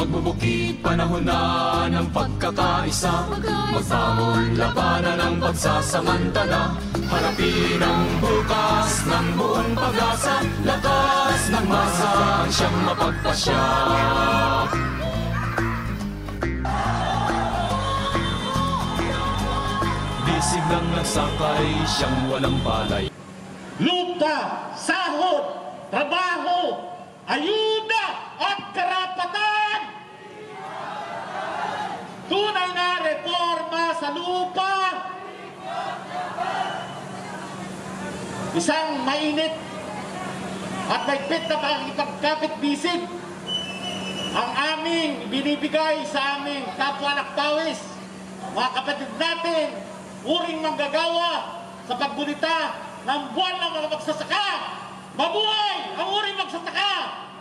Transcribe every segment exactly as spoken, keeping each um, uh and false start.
Magbubukid panahon na ng pagkakaisa, magtamol labanan ng pagsasamantala. Harapin ang bukas ng buong pag-asa, lakas ng masa ang siyang mapagpasya. Bisig ng nagsakay, siyang walang palay. Lupa, sahod, trabaho, ayuda at karapatan. Tunay na reforma sa lupa. Isang mainit at mahigpit na pakikipagkapit-bisig ang aming binibigay sa aming kapwa nakpawis, mga kapatid natin, uring manggagawa sa paggunita ng buwan ng mga magsasaka. Mabuhay ang uring magsasaka!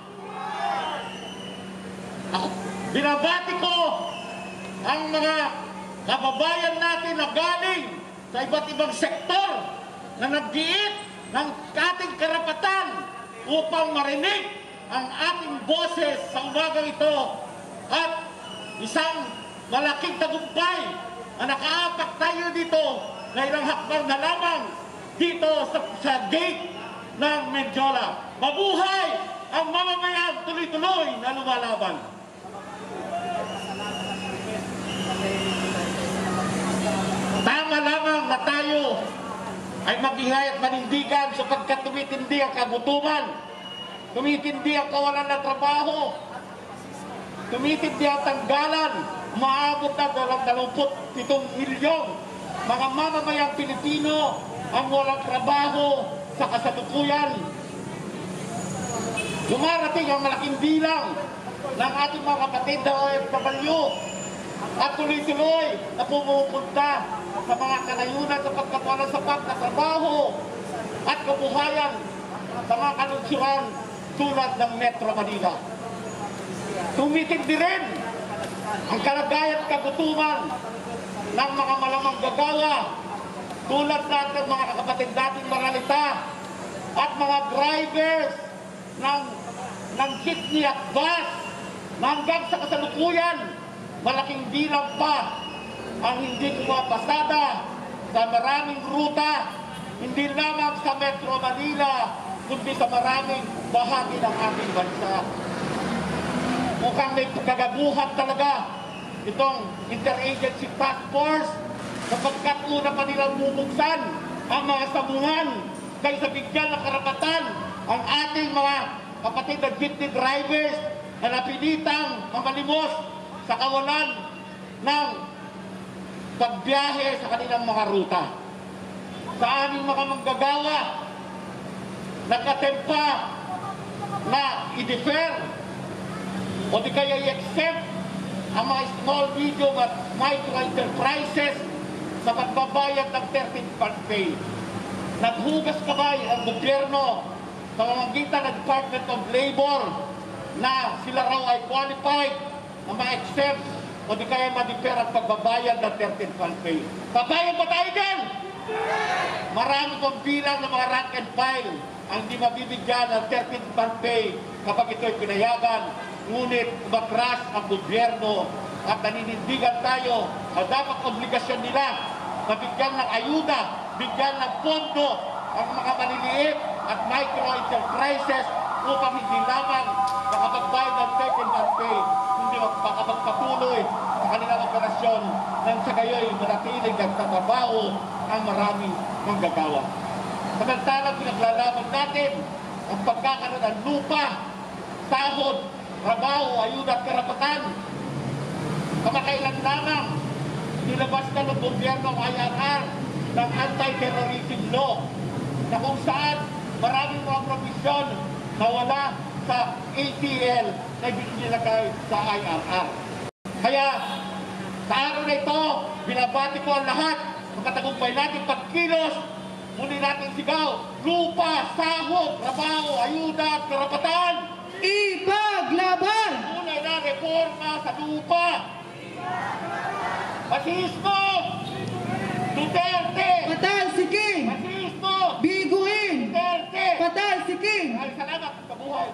Ako, binabati ko ang mga kababayan natin na galing sa iba't ibang sektor na nagdiit ng ating karapatan upang marinig ang ating boses sa umagang ito at isang malaking tagumpay na nakaapak tayo dito na ilang hakbang na lamang dito sa, sa gate ng Mendiola. Mabuhay ang mamamayang tuloy-tuloy na lumalaban. Tama lamang na tayo ay mag-ihay at manindigan sapagkat tumitindi ang kagutuman, tumitindi ang kawalan ng trabaho, tumitindi ang tanggalan. Maabot na dalawampu't pitong milyong mga mamamayang Pilipino ang walang trabaho sa kasalukuyan. Dumarating ang malaking bilang ng ating mga kapatid na O F W at tuloy-tuloy na pumupunta sa mga kanayunan sa pagkakawalan sapat na trabaho at kabuhayan sa mga kanunsuran tulad ng Metro Manila. Tumitindi rin ang kalagayan at kagutuman ng mga malamang gagawa tulad natin mga kapatid nating Maralita at mga drivers ng, ng jeepney at bus na hanggang sa kasalukuyan malaking bilang pa ang hindi pumapasada sa maraming ruta, hindi lamang sa Metro Manila, kundi sa maraming bahagi ng ating bansa. Mukhang may kagabuhan talaga itong Interagency Task Force sapagkat una pa nilang bubuksan ang mga sabuhan kaysa bigyan ng karapatan ang ating mga kapatid na jeepney drivers na napilitang mamalimos sa kawalan ng pagbiyahe sa kanilang mga ruta. Sa aming mga manggagawa, nakatempa na i-defer o di kaya i-exempt ang mga small, medium at micro enterprises sa pagbabayad ng thirteenth month pay. Naghugas kamay ang gobyerno sa pamamagitan ng Department of Labor na sila raw ay qualified na ma-exempt o di kaya ma-defer ang pagbabayad ng thirteenth month pay. Papayag ba tayo dyan? Marami pang bilang ng mga rank and file ang di mabibigyan ng thirteenth month pay kapag ito'y pinayagan. Ngunit umatras ang gobyerno at naninindigan tayo na dapat obligasyon nila na bigyan ng ayuda, bigyan ng pondo ang mga maliliit at micro enterprises upang hindi lamang makapagbayad ng thirteenth month pay, hindi makapagpatuloy sa kanilang operasyon nang sa gayoy manatiling nagtatrabaho ang maraming manggagawa. Samantalang pinaglalaban natin ang pagkakaroon ng lupa, sahod, trabaho, ayuda at karapatan. Kamakailan lamang nilabas na ng gobyerno ng I R R ng anti-terrorism law na kung saan maraming mga provisyon na wala sa A T L na binilagay sa I R R. Kaya sa araw na ito, binabati ko ang lahat ng katagumpay natin pagkilos. Muli natin sigaw, lupa, sahod, trabaho, ayuda at karapatan. Ipaglaban! Tunay na reforma sa lupa. Fasismo! Duterte! Patal si King! Fasismo! Biguin! Duterte! Patal si King! Ay, salamat sa buhay.